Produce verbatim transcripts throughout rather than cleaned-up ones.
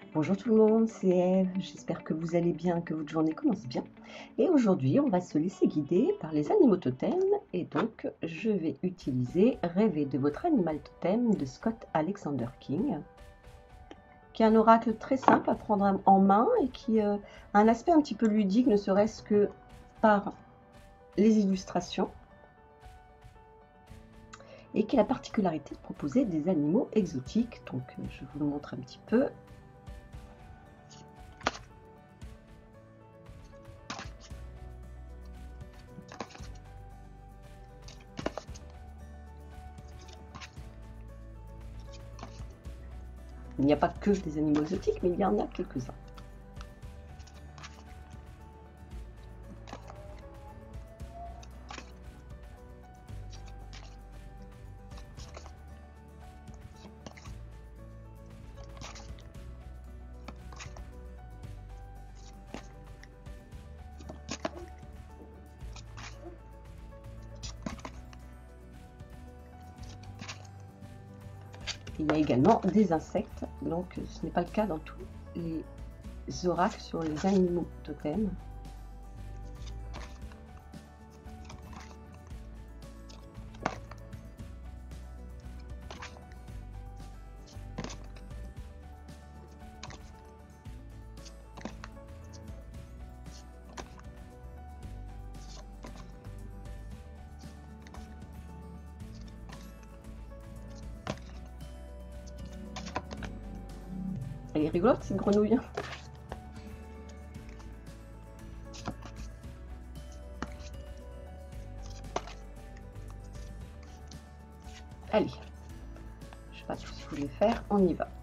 Bonjour tout le monde, c'est Eve, j'espère que vous allez bien, que votre journée commence bien. Et aujourd'hui, on va se laisser guider par les animaux totems et donc je vais utiliser Rêver de votre animal totem de Scott Alexander King, qui est un oracle très simple à prendre en main et qui euh, a un aspect un petit peu ludique, ne serait-ce que par les illustrations, et qui a la particularité de proposer des animaux exotiques. Donc je vous le montre un petit peu. Il n'y a pas que des animaux exotiques, mais il y en a quelques-uns. Il y a également des insectes, donc ce n'est pas le cas dans tous les oracles sur les animaux totems. Elle est rigolote cette grenouille. Allez, je sais pas tout ce que je voulais faire, on y va.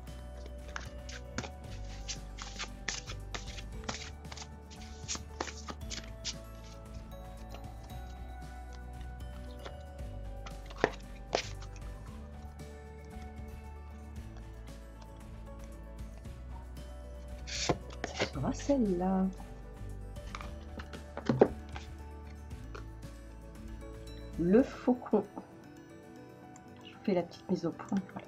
Ce sera celle-là. Le faucon. Je vous fais la petite mise au point. Voilà.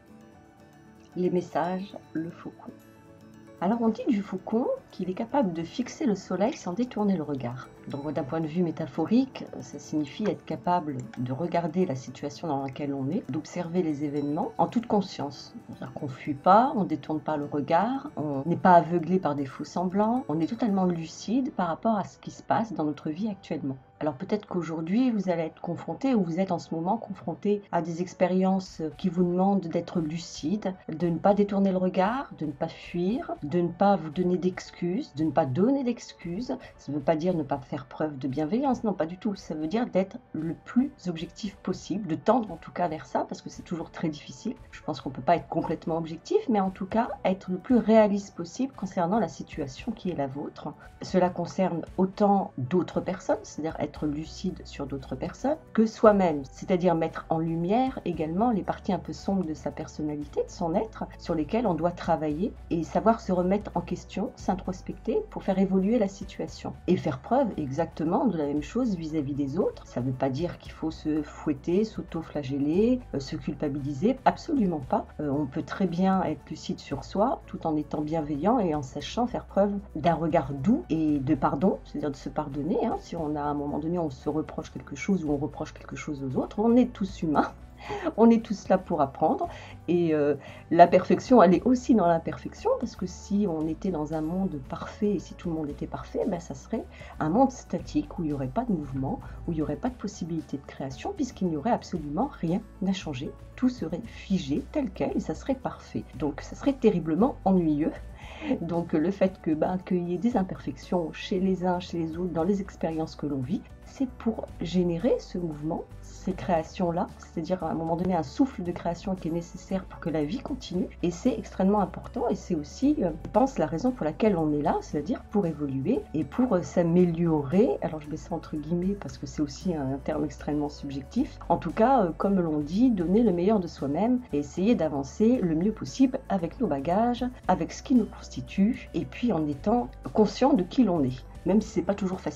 Les messages, le faucon. Alors on dit du faucon qu'il est capable de fixer le soleil sans détourner le regard. Donc d'un point de vue métaphorique, ça signifie être capable de regarder la situation dans laquelle on est, d'observer les événements en toute conscience. C'est-à-dire qu'on ne fuit pas, on ne détourne pas le regard, on n'est pas aveuglé par des faux semblants, on est totalement lucide par rapport à ce qui se passe dans notre vie actuellement. Alors peut-être qu'aujourd'hui vous allez être confronté ou vous êtes en ce moment confronté à des expériences qui vous demandent d'être lucide, de ne pas détourner le regard, de ne pas fuir, de ne pas vous donner d'excuses, de ne pas donner d'excuses. Ça ne veut pas dire ne pas faire preuve de bienveillance, non pas du tout. Ça veut dire d'être le plus objectif possible, de tendre en tout cas vers ça parce que c'est toujours très difficile. Je pense qu'on ne peut pas être complètement objectif, mais en tout cas être le plus réaliste possible concernant la situation qui est la vôtre. Cela concerne autant d'autres personnes, c'est-à-dire être lucide sur d'autres personnes, que soi-même, c'est-à-dire mettre en lumière également les parties un peu sombres de sa personnalité, de son être, sur lesquelles on doit travailler et savoir se remettre en question, s'introspecter pour faire évoluer la situation. Et faire preuve exactement de la même chose vis-à-vis des autres. Ça ne veut pas dire qu'il faut se fouetter, s'auto-flageller, euh, se culpabiliser, absolument pas. Euh, on peut très bien être lucide sur soi tout en étant bienveillant et en sachant faire preuve d'un regard doux et de pardon, c'est-à-dire de se pardonner, hein, si on a à un moment donné on se reproche quelque chose ou on reproche quelque chose aux autres. On est tous humains, on est tous là pour apprendre et euh, la perfection elle est aussi dans l'imperfection parce que si on était dans un monde parfait et si tout le monde était parfait, ben, ça serait un monde statique où il n'y aurait pas de mouvement, où il n'y aurait pas de possibilité de création puisqu'il n'y aurait absolument rien à changer. Tout serait figé tel quel et ça serait parfait. Donc ça serait terriblement ennuyeux. Donc le fait que ben, qu'il y ait des imperfections chez les uns, chez les autres, dans les expériences que l'on vit, c'est pour générer ce mouvement, ces créations-là, c'est-à-dire à un moment donné un souffle de création qui est nécessaire pour que la vie continue, et c'est extrêmement important, et c'est aussi, euh, je pense, la raison pour laquelle on est là, c'est-à-dire pour évoluer et pour euh, s'améliorer. Alors je mets ça entre guillemets parce que c'est aussi un terme extrêmement subjectif. En tout cas, euh, comme l'on dit, donner le meilleur de soi-même et essayer d'avancer le mieux possible avec nos bagages, avec ce qui nous constitue, et puis en étant conscient de qui l'on est, même si c'est pas toujours facile.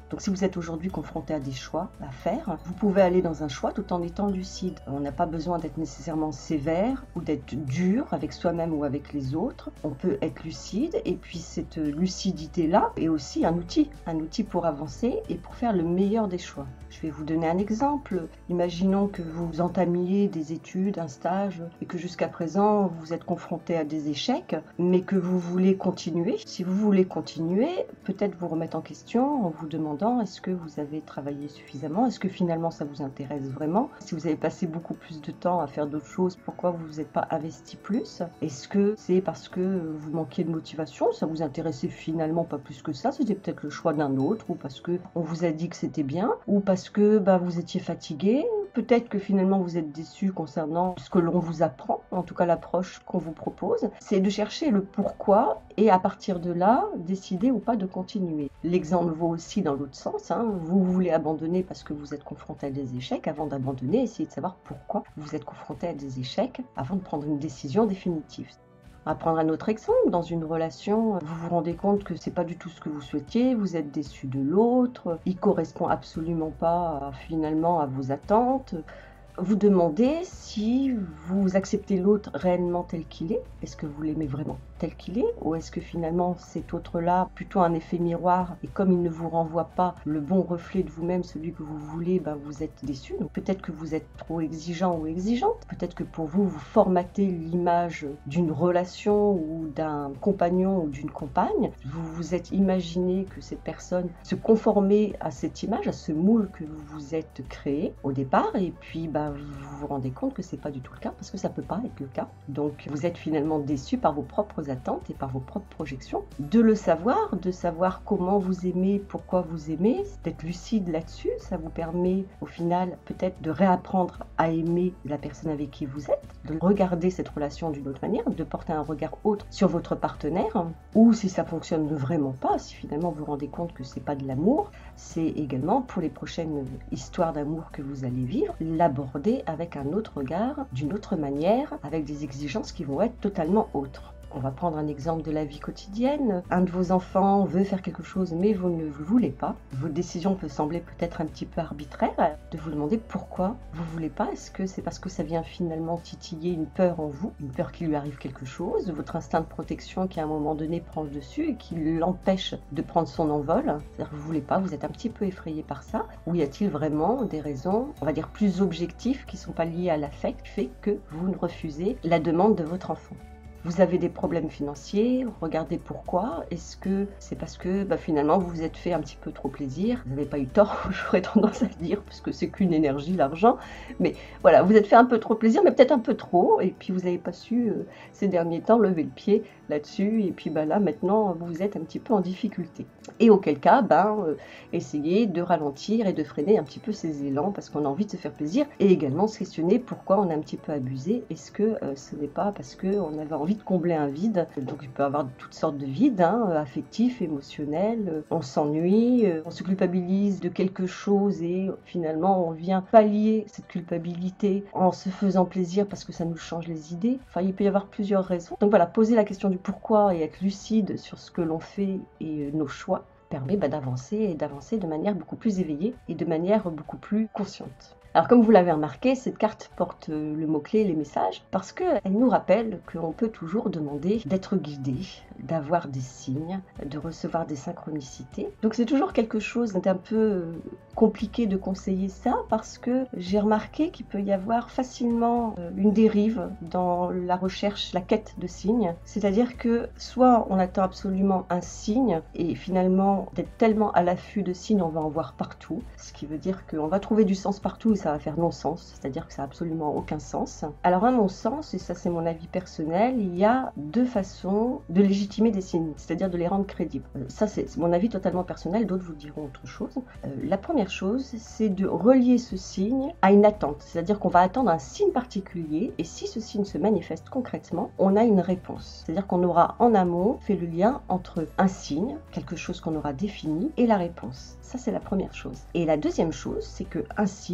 Donc si vous êtes aujourd'hui confronté à des choix à faire, vous pouvez aller dans un choix tout en étant lucide. On n'a pas besoin d'être nécessairement sévère ou d'être dur avec soi-même ou avec les autres. On peut être lucide et puis cette lucidité-là est aussi un outil, un outil pour avancer et pour faire le meilleur des choix. Je vais vous donner un exemple. Imaginons que vous entamiez des études, un stage et que jusqu'à présent vous êtes confronté à des échecs, mais que vous voulez continuer. Si vous voulez continuer, peut-être vous remettre en question en vous demandant est-ce que vous avez travaillé suffisamment, est-ce que finalement ça vous intéresse vraiment, si vous avez passé beaucoup plus de temps à faire d'autres choses, pourquoi vous vous êtes pas investi plus, est-ce que c'est parce que vous manquiez de motivation, ça vous intéressait finalement pas plus que ça, c'était peut-être le choix d'un autre, ou parce que on vous a dit que c'était bien, ou parce que bah, vous étiez fatigué, peut-être que finalement vous êtes déçu concernant ce que l'on vous apprend, en tout cas l'approche qu'on vous propose, c'est de chercher le pourquoi et à partir de là, décider ou pas de continuer. L'exemple vaut aussi dans l'autre sens, hein. Vous voulez abandonner parce que vous êtes confronté à des échecs, avant d'abandonner, essayez de savoir pourquoi vous êtes confronté à des échecs avant de prendre une décision définitive. On va prendre un autre exemple. Dans une relation, vous vous rendez compte que c'est pas du tout ce que vous souhaitiez, vous êtes déçu de l'autre, il correspond absolument pas finalement à vos attentes. Vous demandez si vous acceptez l'autre réellement tel qu'il est. Est-ce que vous l'aimez vraiment tel qu'il est? Ou est-ce que finalement cet autre-là, plutôt un effet miroir, et comme il ne vous renvoie pas le bon reflet de vous-même, celui que vous voulez, ben vous êtes déçu. Donc peut-être que vous êtes trop exigeant ou exigeante. Peut-être que pour vous, vous formatez l'image d'une relation ou d'un compagnon ou d'une compagne. Vous vous êtes imaginé que cette personne se conformait à cette image, à ce moule que vous vous êtes créé au départ. Et puis, ben, vous vous rendez compte que c'est pas du tout le cas parce que ça peut pas être le cas. Donc vous êtes finalement déçu par vos propres attentes et par vos propres projections. De le savoir, de savoir comment vous aimez, pourquoi vous aimez, d'être lucide là-dessus, ça vous permet au final peut-être de réapprendre à aimer la personne avec qui vous êtes, de regarder cette relation d'une autre manière, de porter un regard autre sur votre partenaire, ou si ça fonctionne vraiment pas, si finalement vous vous rendez compte que c'est pas de l'amour, c'est également pour les prochaines histoires d'amour que vous allez vivre, l'aborder avec un autre regard, d'une autre manière, avec des exigences qui vont être totalement autres. On va prendre un exemple de la vie quotidienne. Un de vos enfants veut faire quelque chose mais vous ne le voulez pas. Votre décision peut sembler peut-être un petit peu arbitraire de vous demander pourquoi vous ne voulez pas. Est-ce que c'est parce que ça vient finalement titiller une peur en vous, une peur qu'il lui arrive quelque chose, votre instinct de protection qui à un moment donné prend le dessus et qui l'empêche de prendre son envol? C'est-à-dire que vous ne voulez pas, vous êtes un petit peu effrayé par ça. Ou y a-t-il vraiment des raisons, on va dire plus objectives, qui ne sont pas liées à l'affect, qui fait que vous ne refusez la demande de votre enfant? Vous avez des problèmes financiers, regardez pourquoi. Est-ce que c'est parce que bah, finalement vous vous êtes fait un petit peu trop plaisir? Vous n'avez pas eu tort, j'aurais tendance à dire, parce que c'est qu'une énergie, l'argent. Mais voilà, vous êtes fait un peu trop plaisir, mais peut-être un peu trop. Et puis vous n'avez pas su, euh, ces derniers temps, lever le pied là-dessus. Et puis bah, là, maintenant, vous êtes un petit peu en difficulté. Et auquel cas, ben, euh, essayez de ralentir et de freiner un petit peu ces élans, parce qu'on a envie de se faire plaisir. Et également se questionner pourquoi on a un petit peu abusé. Est-ce que euh, ce n'est pas parce qu'on avait envie de combler un vide? Donc il peut y avoir toutes sortes de vides, hein, affectifs, émotionnels, on s'ennuie, on se culpabilise de quelque chose et finalement on vient pallier cette culpabilité en se faisant plaisir parce que ça nous change les idées. Enfin, il peut y avoir plusieurs raisons. Donc voilà, poser la question du pourquoi et être lucide sur ce que l'on fait et nos choix permet bah, d'avancer et d'avancer de manière beaucoup plus éveillée et de manière beaucoup plus consciente. Alors comme vous l'avez remarqué, cette carte porte le mot-clé les messages parce qu'elle nous rappelle qu'on peut toujours demander d'être guidé, d'avoir des signes, de recevoir des synchronicités. Donc c'est toujours quelque chose d'un peu compliqué de conseiller ça parce que j'ai remarqué qu'il peut y avoir facilement une dérive dans la recherche, la quête de signes. C'est-à-dire que soit on attend absolument un signe et finalement d'être tellement à l'affût de signes, on va en voir partout. Ce qui veut dire qu'on va trouver du sens partout et ça va faire non-sens, c'est-à-dire que ça n'a absolument aucun sens. Alors à mon sens, et ça c'est mon avis personnel, il y a deux façons de légitimer des signes, c'est-à-dire de les rendre crédibles. Euh, ça c'est mon avis totalement personnel, d'autres vous diront autre chose. Euh, la première chose, c'est de relier ce signe à une attente, c'est-à-dire qu'on va attendre un signe particulier et si ce signe se manifeste concrètement, on a une réponse. C'est-à-dire qu'on aura en amont fait le lien entre un signe, quelque chose qu'on aura défini, et la réponse. Ça c'est la première chose. Et la deuxième chose, c'est qu'un signe,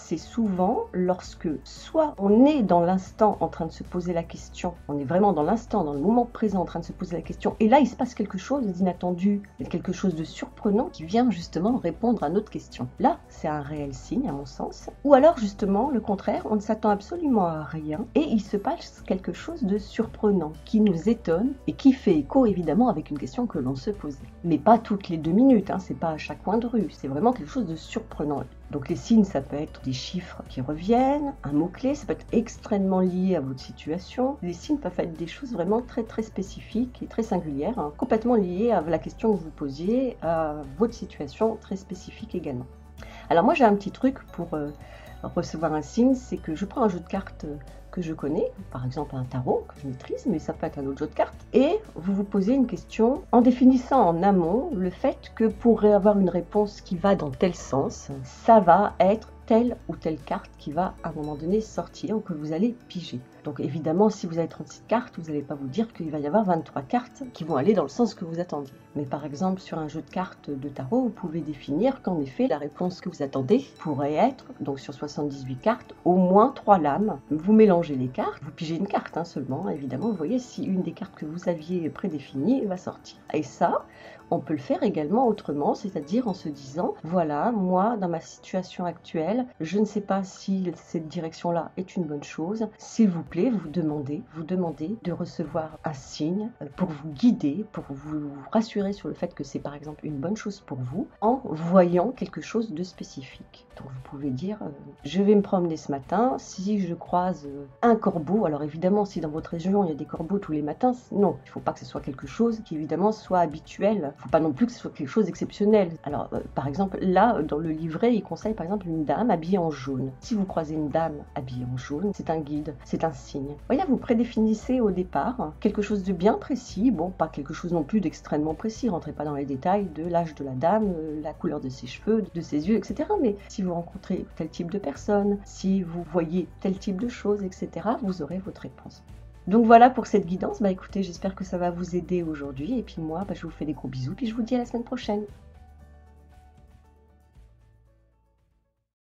c'est souvent lorsque soit on est dans l'instant en train de se poser la question, on est vraiment dans l'instant, dans le moment présent en train de se poser la question, et là il se passe quelque chose d'inattendu, quelque chose de surprenant qui vient justement répondre à notre question. Là, c'est un réel signe à mon sens. Ou alors justement, le contraire, on ne s'attend absolument à rien et il se passe quelque chose de surprenant qui nous étonne et qui fait écho évidemment avec une question que l'on se posait. Mais pas toutes les deux minutes, hein, c'est pas à chaque coin de rue, c'est vraiment quelque chose de surprenant. Donc les signes, ça peut être des chiffres qui reviennent, un mot-clé, ça peut être extrêmement lié à votre situation. Les signes peuvent être des choses vraiment très très spécifiques et très singulières, hein, complètement liées à la question que vous posiez, à votre situation très spécifique également. Alors moi j'ai un petit truc pour euh, recevoir un signe, c'est que je prends un jeu de cartes que je connais, par exemple un tarot que je maîtrise, mais ça peut être un autre jeu de cartes, et vous vous posez une question en définissant en amont le fait que pour avoir une réponse qui va dans tel sens, ça va être telle ou telle carte qui va à un moment donné sortir ou que vous allez piger. Donc évidemment, si vous avez trente-six cartes, vous n'allez pas vous dire qu'il va y avoir vingt-trois cartes qui vont aller dans le sens que vous attendiez. Mais par exemple, sur un jeu de cartes de tarot, vous pouvez définir qu'en effet, la réponse que vous attendez pourrait être, donc sur soixante-dix-huit cartes, au moins trois lames. Vous mélangez les cartes, vous pigez une carte hein, seulement, évidemment, vous voyez si une des cartes que vous aviez prédéfinies va sortir. Et ça, on peut le faire également autrement, c'est-à-dire en se disant, voilà, moi, dans ma situation actuelle, je ne sais pas si cette direction-là est une bonne chose. S'il vous plaît, vous demandez, vous demandez de recevoir un signe pour vous guider, pour vous rassurer sur le fait que c'est par exemple une bonne chose pour vous, en voyant quelque chose de spécifique. Donc vous pouvez dire, euh, je vais me promener ce matin, si je croise un corbeau, alors évidemment, si dans votre région il y a des corbeaux tous les matins, non, il ne faut pas que ce soit quelque chose qui évidemment soit habituel. Il ne faut pas non plus que ce soit quelque chose d'exceptionnel. Alors, euh, par exemple, là, dans le livret, il conseille par exemple une dame habillée en jaune. Si vous croisez une dame habillée en jaune, c'est un guide, c'est un signe. Voyez, vous prédéfinissez au départ quelque chose de bien précis, bon, pas quelque chose non plus d'extrêmement précis, rentrez pas dans les détails de l'âge de la dame, euh, la couleur de ses cheveux, de ses yeux, et cetera. Mais si vous rencontrez tel type de personne, si vous voyez tel type de choses, et cetera, vous aurez votre réponse. Donc voilà pour cette guidance. Bah écoutez, j'espère que ça va vous aider aujourd'hui. Et puis moi, bah, je vous fais des gros bisous. Puis je vous dis à la semaine prochaine.